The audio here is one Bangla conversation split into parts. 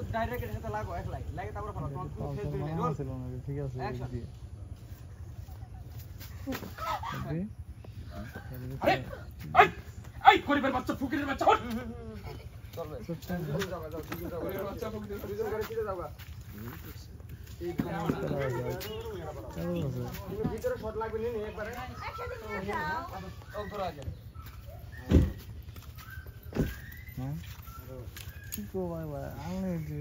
ডাইরেক্ট এর সাথে লাগো একলাই লাগে তারপর ফলো তোমার তুমি ফেস দিলে রোল ছিল না ঠিক আছে আরে এই এই গরিবের বাচ্চা ফকিরের বাচ্চা ওঠ চলবে যাও গরিবের বাচ্চা ফকিরের করে কিতে যাওগা এই তুমি ভিতরে শট লাগবে নি একবারে ও ধরা আছে হ্যাঁ Chico, vai. Além de.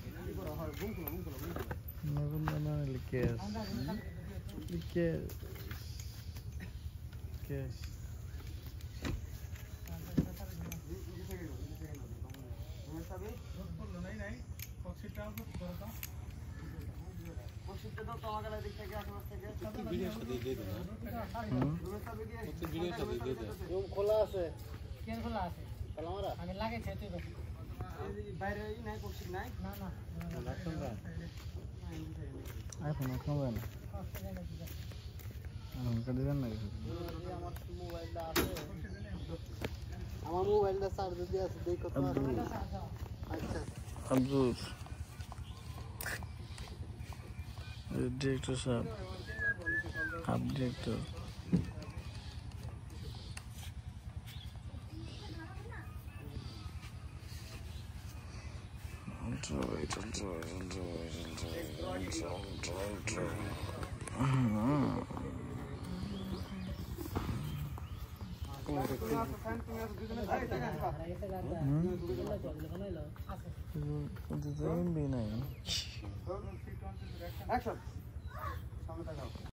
Não, ele quer. Ele quer. Quer. খোলা আছে কেন খোলা আছে কালামারা আমি লাগে খেতে বসি বাইরে নাই পক্ষি নাই না না রাখুন না আইফোন খাবে না আমাকে দিবেন না আমার মোবাইলটা আছে আমার মোবাইলটা চার্জ দিয়ে আছে দেখো তো আচ্ছা আব্দুল ডিরেক্টর সাহেব আপডেটর Action.